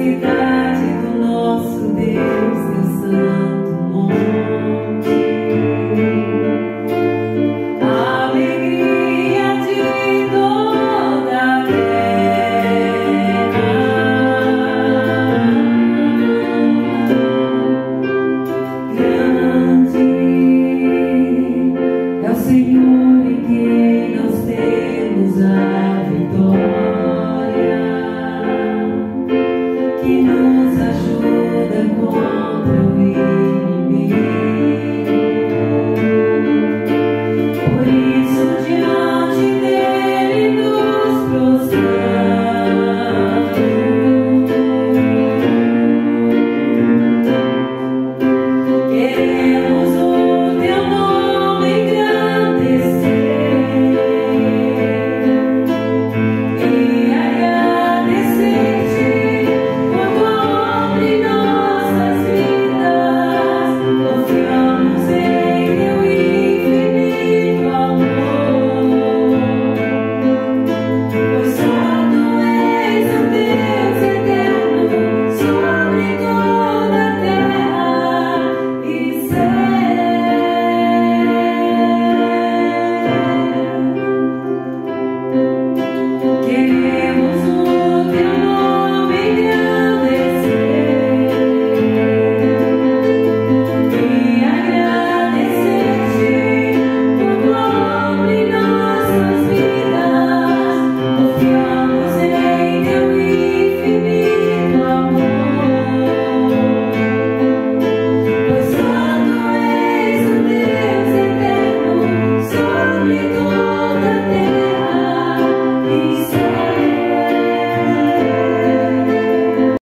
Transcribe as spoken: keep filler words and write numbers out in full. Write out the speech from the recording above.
cidade do nosso Deus, seu santo monte. A alegria de toda a terra. Grande é o Senhor em quem nós temos a vitória, que nos ajuda com